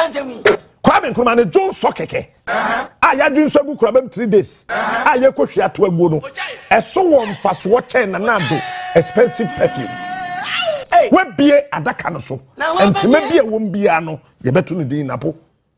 Kwame Nkrumah ne John Sokeke. Ya dun so gu kurabam 3 days. Ye kohwe ato aguo no. Eso wo mfaso wo chen na nado expensive perfume. We bie adaka no so. Entime bie wo mbia no ye beto no din napo.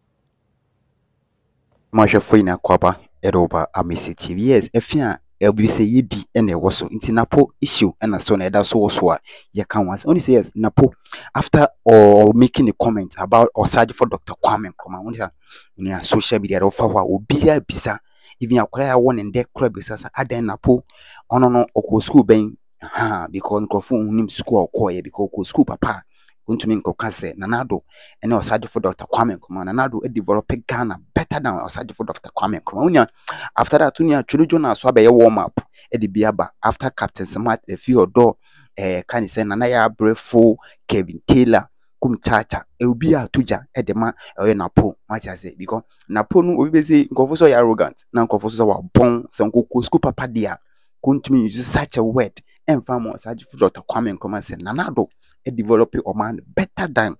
Masha foina kwaba eroba amisi TVS efia elbise yedi ene woso inti napo issue ena so na eda so woso a ye kan once only say yes napo after or making a comment about or search for Dr. Kwame Nkrumah only on social media do fa wa obia bisa even akwara ya won ende kura bisa sa adan napo ono no okọ school ben because nkofo unim school okoye because okọ school papa untumi nkoka se nanado ene osaje for Dr. Kwame Nkrumah nanado e develop Ghana better than osaje for Dr. Kwame Nkrumah unya after that unya Chulu Jonas so abaye warm up e de biaba after Captain Smart a few do kan say nana ya brefo Kevin Taylor kum chacha e obi atuja e de ma e napo macha say because napo no obi be say nkofo so arrogant na nkofo so wa bon se nkoko school papa dia kuntumi use such a word and farm osaje for Dr. Kwame Nkrumah say nanado develop a man better than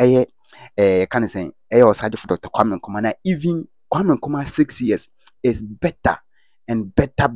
can say osaje for Dr. Kwame Nkrumah na even Kwame Nkrumah 6 years is better and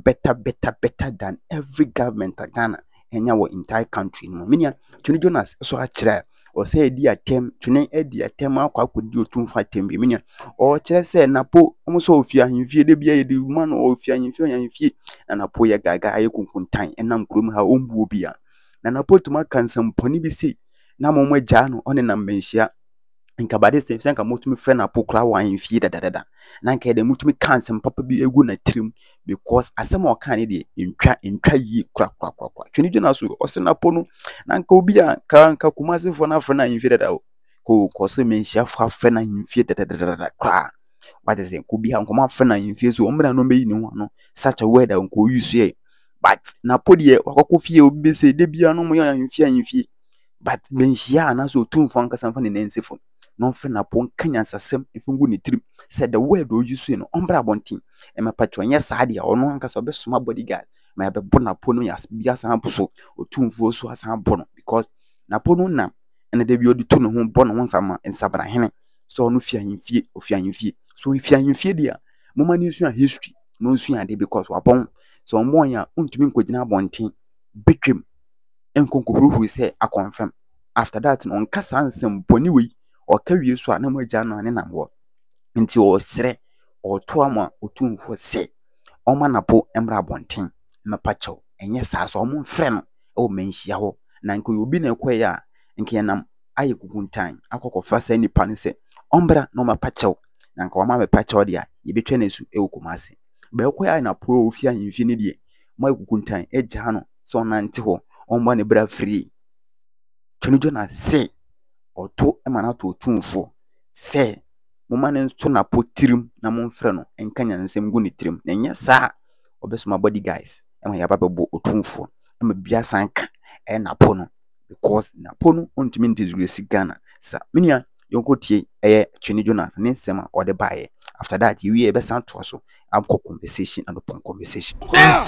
better than every government in Ghana and our entire country no meaning Tony Jonas so akire or say di atem tuni di atem akwa kodi otumfa atem bi meaning or kire say napo omo ofia himfie de bia yedi man ofia himfie na napo ye gaga aye kunkuntan enam kurom ha ombu obi a na napo tuma kansam poni bi si na momwe gya no one na menhia nka bade se nka motumi frɛ na pokra wa himfie dadadada na nka de motumi kansam papa bi egu na trim because asem o kan ne de ntwa yi kra Tony Jonas o se napo no na nka obi a ka kumase fo na frɛ na himfie dadada ko se menhia fa frɛ na himfie dadadada kra what is it ko bi a nko ma frɛ na himfie so omra no meyi ne ho no such a word nko use here but napo de wakoko fie obi se de bia no mo ya himfie but menhia na so tumfo ankasa mfa ne nensefo no frɛ napo kanya sasem ifungu ne trim said the word o use no ombra bontin e ma patro nya saade a ono ankasa obesoma bodyguard ma be bo napo no ya bia san boso otumfo so asan bo no because napo no na ene de bi odi to no ho bo no nsama nsabra hene so no fia himfie so fia himfie dia mo mani su a history no su a de because wabon so mo ya untumi nkogina bontin betwem enkonkohuru say a confirm after that no nkasa ansem boni we o ka wie so a na mo agya no ane nam wo nti o sere o to ama otumfo se o ma napo emra bontin mepacho enye saa so o mo mfrɛ no o menhia ho na nko obi na ekoye a nke nam aye kukuntan akokofa sa nipa ne se ombra no mapacho na nka o ma mepacho dia ye betwe na su e wokomase be ekoye na po ofia himfie ne die mo kukuntan egya no so nante ho omba ne bra free Tony Jonas say oto emana to otumfo say mo mane to na potirim na mo mfrɛ no enkanya nsem gu ne tirim na nya saa obesoma body guys ema ya babebo otumfo ema bia sanka napo no because napo no ontimi disgrace Ghana sa minia yonkotie Tony Jonas ne nsema ode baaye after that we be san to so amko conversation and open conversation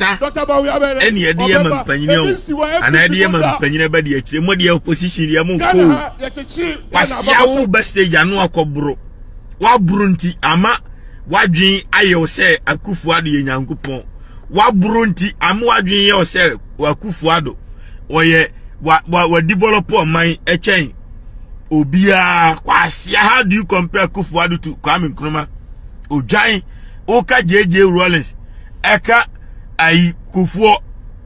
eni ade ye mampanyine o ana ade ye mampanyine ba de akire mo de opposition ya mo ko pasia wo be stage anu akobro wa brunti ama wadwen ayo se Akufo-Addo ye Nyankopon wa brunti ama wadwen ye o se Akufo-Addo oye wa develop man echen obia kwasia. How do you compare Akufo-Addo to Kwame Nkrumah? Ojai oka JJ Rollins eka ai Kufuor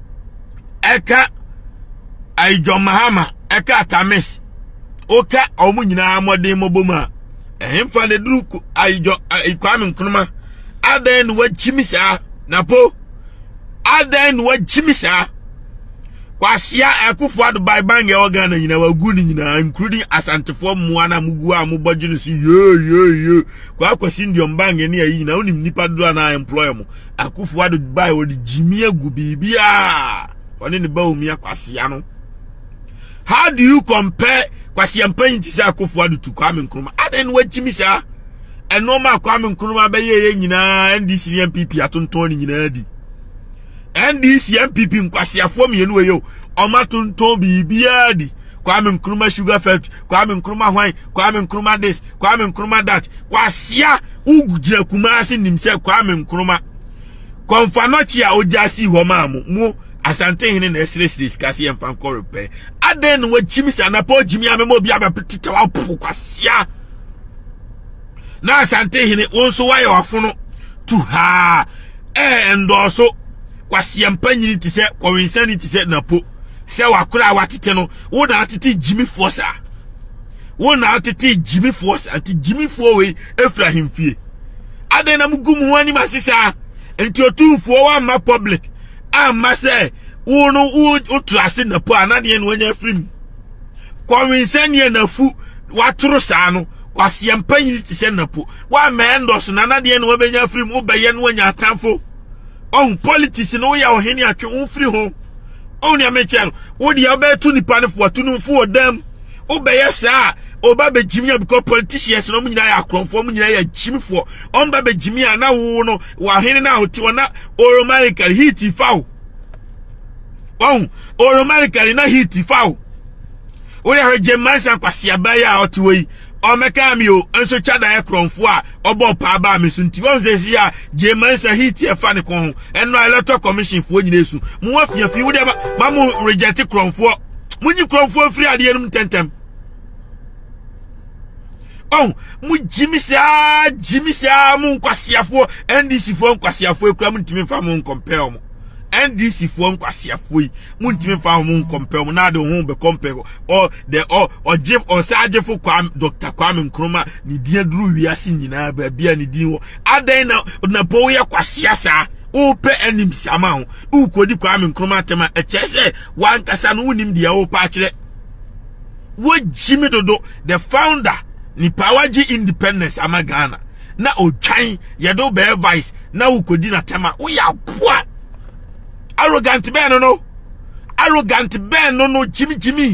eka ai John Mahama eka Tamis oka omu nyina modern moboma ehemfa le duru ai Kwame Nkrumah adan wa chimisa napo adan wa chimisa kwasia Akufo-Addo by bange organ nyina wagu ni nyina including Asantefo muana mugu a mubodjinu si ye kwa kwasi ndiom bange ni ayi na onim nipa do na employer mo Akufo-Addo by odi jimi agu bibia oni ne ba omi akwasia no. How do you compare kwasia mpanyi ti say Akufo-Addo to Kwame Nkrumah? Aden wa chimisa enoma Kwame Nkrumah be ye nyina NDC ni MPP atonton ni nyina di NDC MPP nkwasiafo mienu we yo oma tonton bibia di Kwame Nkrumah sugar factory, Kwame Nkrumah wine, Kwame Nkrumah this, Kwame Nkrumah that. Kwasia ugje Kumasi nimse Kwame Nkrumah. Konfanochi a ojasi homamu mu asante hine na esresi discuss yem fan ko repair. Aden we Jimmy sanapo Jimmy amemo bia ba petita wa kwasia. Na asante hine wonso wa ya afono to ha endoso kwasia mpanyini ti se kwensani ti se napo se wakura watete no wo na atete Jimmy Force a wo na atete Jimmy Force anti Jimmy Force Ephraim fie aden na mugumu wani masisa enti otumfo wa ma public amma se wo no wo trase napo anade no wanya frim kwensani nafu watoro saa no kwasia mpanyini ti se napo wa ma endoso na anade no wabenya frim wo beye no wanya atamfo on politics no ya oheni atwe wo free ho on ya mechel wo dia obetu nipa ne fo tu no fo dem obeye saa oba be jimia because politicians no nyina ya akronfo nyina ya jimifo on ba be jimia na wo no wa hene na oti wona automatically hit foul on automatically na hit foul wo ya jemansa kwasia ba ya oti we o meka mi o enso chada e kronfo a obo pa ba me so nti won sesi a jemansa hit e fa ne kon eno electoral commission fo nyina esu mu afia fi wo de ma mu reject kronfo munyi kronfo free ade enum tentem. Oh, mu Jimmy sa mu nkwasiafo NDC fo nkwasiafo ekura mu ntimi fa mu compare mu NDC fo nkwasiafo yi mu ntimi fa mu compare mu na de ho be compare or the or Jeff or Sergeant for Dr. Kwame Nkrumah ni dia duru wiase nyina ba bia ni din wo adan na po ye kwasia sa o pe enim sama ho u kodi Kwame Nkrumah tema e chese wan kasa no unim dia o pa kire wo Jimmy Dodo the founder ni Powerji Independence amagana na otwan yedo be vice na ukodi na tema wo ya boa arrogant ben no Jimmy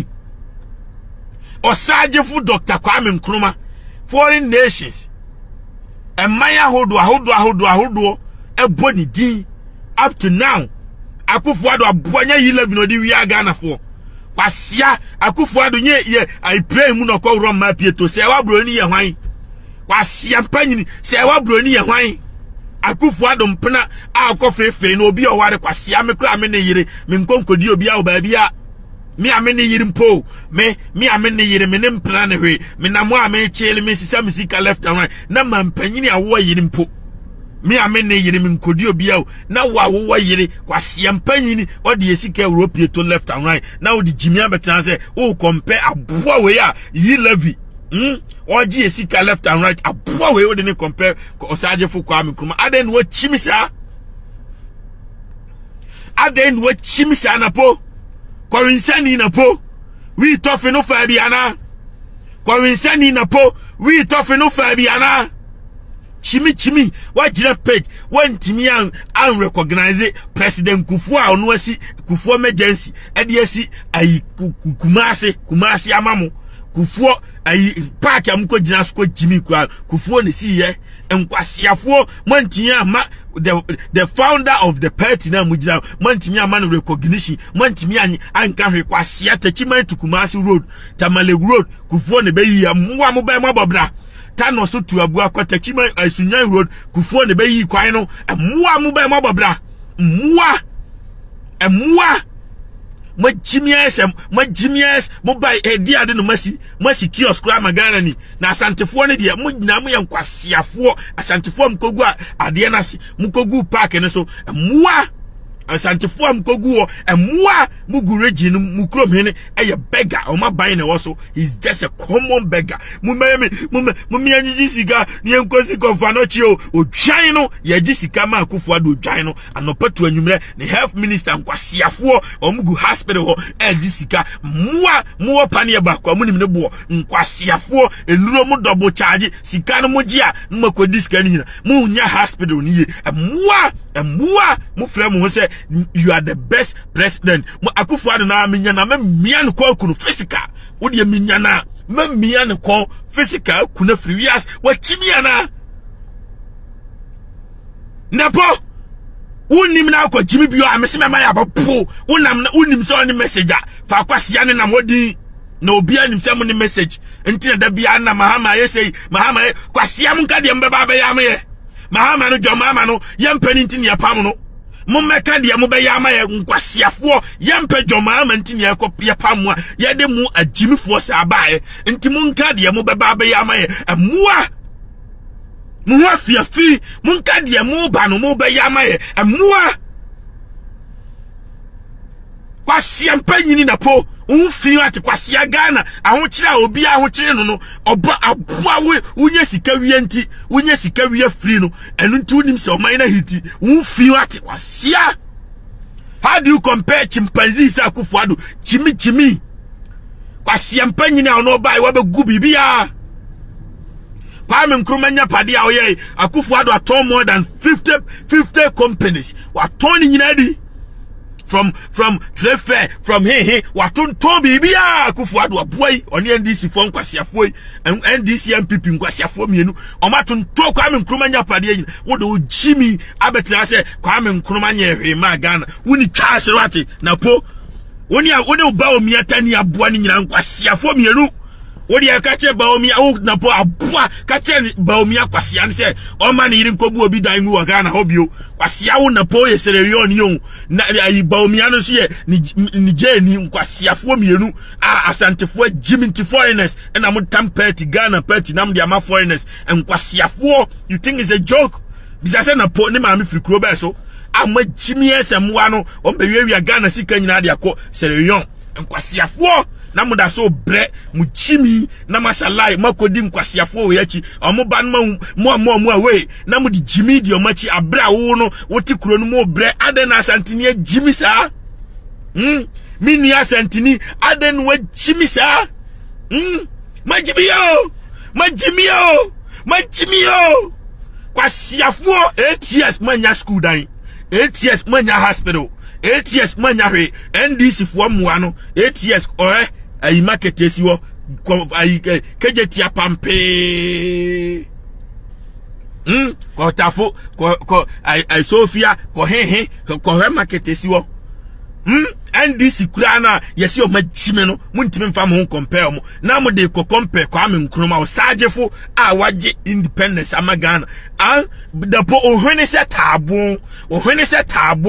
osajefu Dr. Kwame Nkrumah foreign nations emaya ahodo eboni din up to now Akufo-Addo aboanya 11 odi wi agana for kwasia Akufo-Addo nye ye I pray mu no ko rom ma pieto se wa bro ni ye hwan kwasia mpanyini se wa bro ni ye hwan Akufo-Addo mpena akofefe na obi oware kwasia me kura me ne yire me nkonkodi obi a ba bia me amene yire mpo me amene yire me ne mpena ne hwe me na mo ame chele me sisa musika left and right na mampanyini awo yire mpo me amene yire me nkodi obi a na wo yire kwasia mpanyini odi esika Europe to left and right na odi jimia betan say o compare aboa we a yi levy oji esika left and right aboa we odi ne compare Osajefo Kwame Nkrumah aden wo chimisa na po korinsani na po we tofe no fa biana korinsani na po we tofe no fa biana chimi what jira page when timi an recognize President Kufuor a ono asi Kufuor emergency edi asi ayi kumasi amamu Kufuor ayi park amko jina sko Jimmy kwa Kufuor ne si ye enkwasiafo mantimi ama the founder of the party na mujina mantimi ama no recognition mantimi anka hwe kwasia tachiman to Kumasi road Tamale road Kufuor ne beyi amwa mo ba mabobra tano so tu abu akwata chima Asunyan road Kufuor ne beyi kwan no amwa mo ba mabobra emwa Majimias mobile hedia de no masi kiosk kra magana ni na asantefo ne de mo nyina mo yankwasiafo asantefo mkogu ade na se mkogu park ne so emwa asantefo mkogu emwa mugureji no mukrom hene eye beggar o maban ne wo so he's just a common beggar mummi anyiji sika ne enkosi konfanochi o dwan no ye ji sika ma Akufo-Addo dwan no anopatu anwumre ne health minister nkwasiafo o mugu hospital ho ji sika muwa panie ba kwa munim ne bo nkwasiafo enuro mu double charge sika no moji a makodi sika ni mu nya hospital ni ye emwa mu frɛ mu ho sɛ you are the best president mu Akufo-Addo na menya na memia no kwa kunu physical wo de menya na memia no kwa physical kuna friwias wa chimia na po unim na kwa Jimmy bio amese mema ya bapo unam unim so ni message fa kwasia ne na modi no obi anim se mo ne message enti na da bia na Mahama ye sei Mahama kwasia mo nka de mbeba ba ya me Mahama no Mahama no yempani enti ne yapam no mo meka de mo be ya ma ye nkwasiafo yempe Mahama enti ne yapam a ye de mu agimifo sa abae enti mo nka de mo beba ba ya ma ye amuwa mo ho afiafi mo nka de mo ba no mo be ya ma ye amuwa kwasia mpanyini na po unfi ati kwasia Ghana ahokire obi ahokire no oba aboa we unye sika wie nti unye sika wie free no enu nti unim se oman na hiti unfi ati kwasia. How do you compare chimpanzee sa Akufo-Addo chimi kwasia mpanyini a no bai wa be gu bibia Kwame Nkrumah nya pade a oye Akufo-Addo aton more than 50 companies wa ton nyina di from Trefe from he waton to bibia Akufo-Addo aboy oni NDC fo nkwasiafo NDC MPP nkwasiafo mienu omaton to Kwame Nkrumah nya pade yin wo do jimi abetra se Kwame Nkrumah nya hwema Ghana woni twaase rate na po woni ba omi atani aboa ni nyina nkwasiafo mienu wodi akache baomi awu na po aboa kache baomi akwasia ne se o ma ne yiri nkobu obi dan mu wa Ghana hobio kwasia wo na po ye sererion yon na ayi baomi ano so ye ni jeni nkwasiafo mienu asantefo jiminti foreigners na mo tampeti Ghana party nam dia ma foreigners nkwasiafo. You think it's a joke? Bisase na po ne ma me firi kuro ba so ama jimi esemwa no o be wiawia Ghana sika nyina de akọ sererion nkwasiafo na muda so bre mu chimi na masalai makodi nkwasiafo we yachi omo ban mo awe na mudi jimi di omachi abra wo no woti kuro no mo bre aden asantini jimi sa mini asantini aden wa jimi sa majimi yo kwasiafo 8 years manya school dan 8 years manya hospital 8 years manya hwe NDC fo moa no 8 years ore ayi market esiwo ayi kejetia pampe ko tafo ko ai Sofia ko he ko market esiwo NDC kura na yesi o machime no muntimi mfa mo compare mo na mo de ko compare Kwame Nkrumah o sajefo a waje independence amagana da po ohwene se taabon ohwene se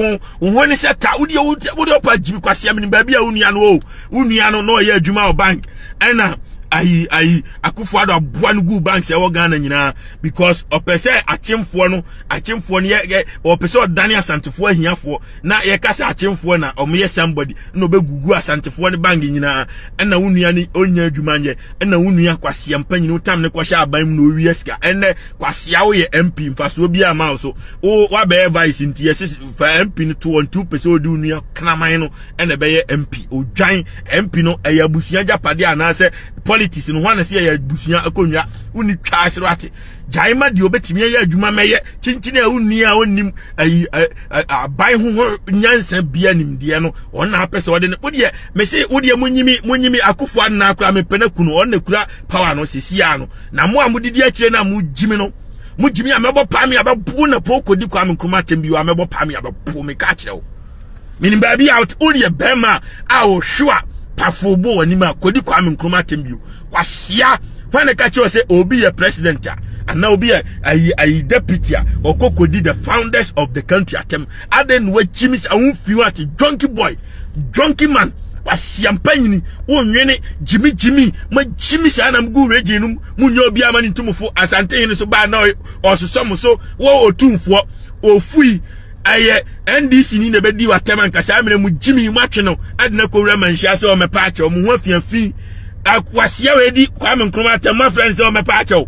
ta udi opa jibi kwase am ni ba bia unua no no ye adwuma o bank ena ayi Akufo-Addo aboa no gu banks e wo Ghana nyina because opese achemfo no ye opese odane asantefo ahiafo na ye kasa achemfo na omoye somebody na obegugu asantefo ne bank nyina ena wunua ni onya adwuma nye ena wunua kwase ampanyini utam ne kwasha aban mu no wie sika ene kwase awo ye MP mfaso obi ama so o wa be vice nti yes fa MP no 2% odi wunua knaman no ene be ye MP odwan MP no eyabusia japade anase politics no wana se ya busunya akonwa uni twaase rate jaima de obetimi ya adwuma meye chinchine unua onim abai ho nyansa bia nimde no ona apese wode ne wode me se wode munyimi Akufo-Addo na akura me pena kunu ona kura power no sesia no na mo amudidi akire na mu jimi no mu jimi amebo pami ababu na pokodi Kwame Nkrumah tembi wa amebo pami ababu me ka kire wo minim ba bia out wode bema a wo hwa pafobo wanima kodi Kwame Nkrumah tembio kwasia when ka che say obi ye president and now obi a deputy okokodi the founders of the country atem aden we chimis awunfiu ati drunky man kwasia mpanyini onwene jimi ma chimis anam gu region munyo obi amani ntumfo asante yin so ba na ososom so wo otumfo ofui aye NDC ni ne bedi watem ankasa amene mu jimi mu atwe no adena ko wura manhia se o mepa ache o mu ho afiafi akwasia wedi Kwame Nkrumah atem friends o mepa ache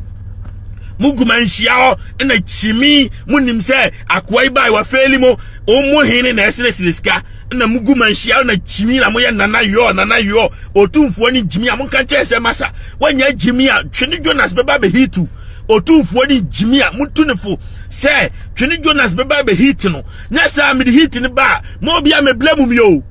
mugu manhia o na chimi munim se akwai bai wa feli mo o mu hene na esresiriska na mugu manhia na chimi na moye nana yo otumfo ni jimi amonka chese masa wanya jimi a twene Jonas beba be hitu otumfo ni jimi a mutunefo se twene Jonas beba be hit no nya sa me hit ni ba mo bia me blame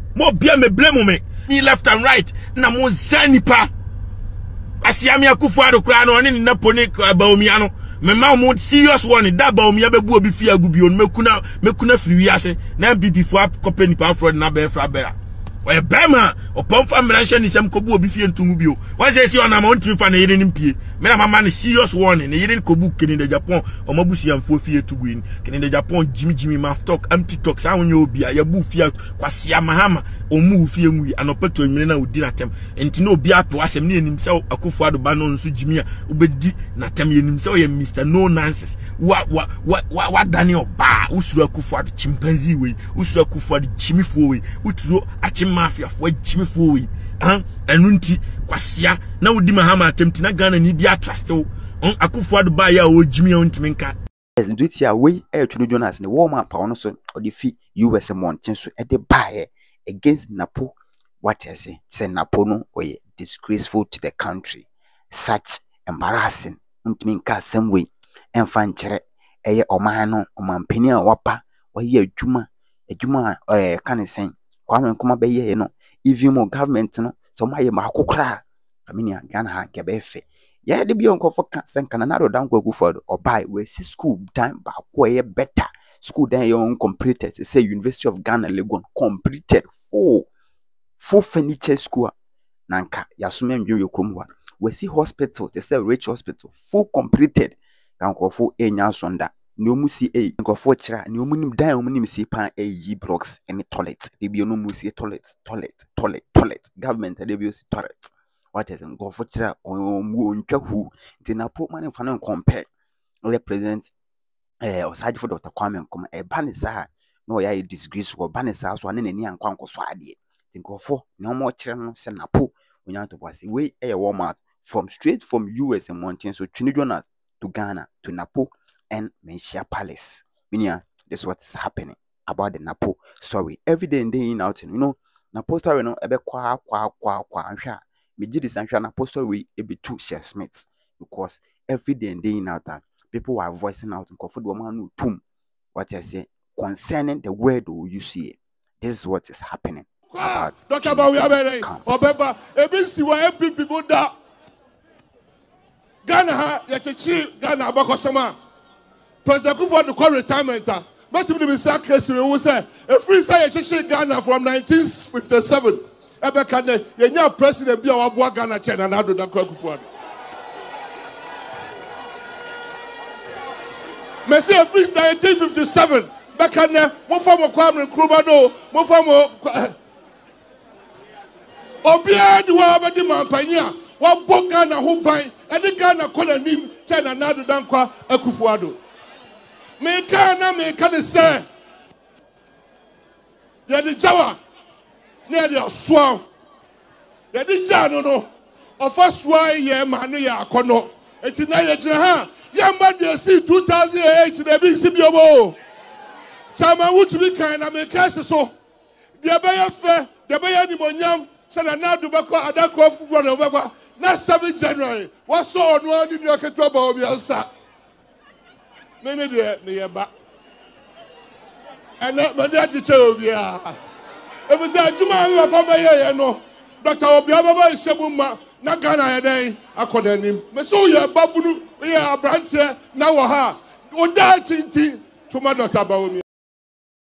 me ni left and right na mo zanipa asiami Akufo-Addo kura no ni naponi baomi ano me ma mo serious one da baomi abebu obi fi agubio no mekuna firi wiase na MPP fo company pa fraud na be fra bera Oye bema opon fa mranhye ni sem kobu obi fie ntumu bio. Wan say si ona ma ontimi fa na yire ni mpie. Me na mama ni serious warning. Na yire kobu kini de Japan omabusi amfo fie tugu ni. Kini de Japan Jimmy maf talk empty talk sa wonye obi a ya bu fie kwasia mahama omu fie nwi anopeto nwene na odi na tem. Enti na obi ato asem ne enim se Akufo Addo ba no nso Jimmy a obedi na tem enim se oye Mr No Nonsense. Wa Daniel ba usuru Akufo Addo chimpanzee we usuru Akufo Addo chimifo we uturo mafia for Jimmy Foy, Enunti, Kwasia, now Dimahama attempting a gun and he be a trust. Akufo Addo buy ya Jimmy on Timinka. As in duty away, to Jonas in the warm up on or the fee US Montenso at the buyer against Napo. What I say Napono or disgraceful to the country, such embarrassing, Untiminka same way, and fan chere, Omano, Omampenia wapa, or ye Juma, can I say. Kwame Nkrumah be ye no even more government no so my makokra amini Ghana ha ke be fe ye de bi onko for kan kan na do dan kwagu for or buy we see school dan ba ko ye better school dan ye completed say University of Ghana Legon completed full furniture school nanka yasome ndwe yokromwa we see hospital they say rich hospital full completed kan ko fu enya sonda ni omu si nkofo kira ni omu nim dan omu nim si pan blocks any toilet they be no mu si toilet government they be si toilet what is nkofo kira omu ntwahu nti na po man fa no compare represent osaje for Dr. Kwame Nkrumah e banisa no ya disgrace wo banisa so ane nani ankwanko so ade nkofo ni omu kira no se na po onyanto bwase we warm out from straight from US and Mountain so Trinidad Jonas to Ghana to Napo and Menchia Palace. Meaning, this is what is happening about the Napo story. Every day in day in out, you know, Napo story no ebe kwa ansha. Me did this ansha Napo story ebe two Chef Smith because every day in day in out people are voicing out in comfort woman boom. What I say concerning the word you see. This is what is happening. Dr. Bawi Obeba ebi siwa ebi people da Ghana ha yachechi Ghana abakosoma President Akufo Addo call retirement. But to be sacked, we say a free say Ghana from 1957. Ebe kane yenya president bi a wabua Ghana China na Addo Akufo Addo. Me say a free 1957. Be kane mo famo Kwame Nkrumah no mo famo Obia di wa be di mampanya wa bo Ghana ho ban e di Ghana kola nim China na Addo Akufo Addo. Me can say, you're the Jawa, near the Swam. You're the Jano, of us why ye mania kono. It's in Nigeria. Yamba de see 2008 in the BCBO. Chama would be kind of make us so. The Abaya fair, the Abaya Nimonyam, Sanana Dubako, Adako, run over. Not 7 January. What's so on one in your trouble of your son? Many nearby. And not my dad to tell you. It was a Juma Papa, no. Dr. Obiaba is Shabuma, Nagana, a day, I called him. Mesoya Babu, we are a branch here, now, ha. Or that to my daughter about me.